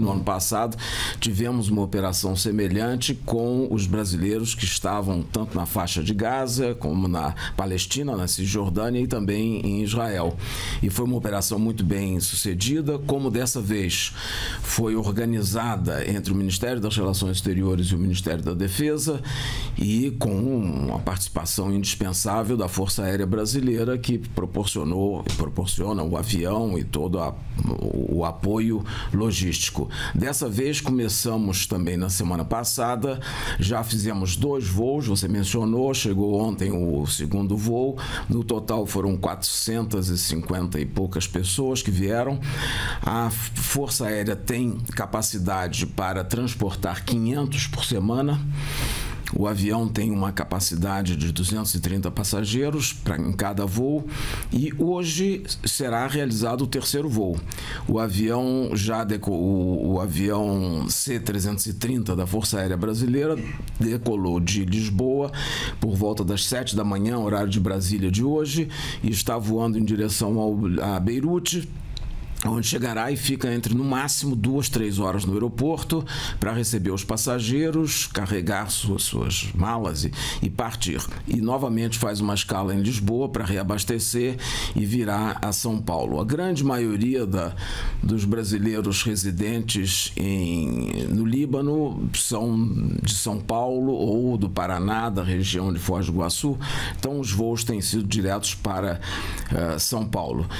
no ano passado, tivemos uma operação semelhante com os brasileiros que estavam tanto na faixa de Gaza, como na Palestina, na Cisjordânia e também em Israel. E foi uma operação muito bem sucedida, como dessa vez foi organizada entre o Ministério das Relações Exteriores e o Ministério da Defesa, e com a participação indispensável da Força Aérea Brasileira, que proporciona o avião e todo o apoio logístico. Dessa vez começamos também na semana passada, já fizemos 2 voos, você mencionou, chegou ontem o segundo voo, no total foram 450 e poucas pessoas que vieram. A Força Aérea tem capacidade para transportar 500 por semana. O avião tem uma capacidade de 230 passageiros em cada voo, e hoje será realizado o 3º voo. O avião o avião C-330 da Força Aérea Brasileira decolou de Lisboa por volta das 7 da manhã, horário de Brasília de hoje, e está voando em direção a Beirute, onde chegará e fica entre, no máximo, 2, 3 horas no aeroporto para receber os passageiros, carregar suas malas e partir. E novamente faz uma escala em Lisboa para reabastecer e virá a São Paulo. A grande maioria dos brasileiros residentes no Líbano são de São Paulo ou do Paraná, da região de Foz do Iguaçu. Então os voos têm sido diretos para São Paulo.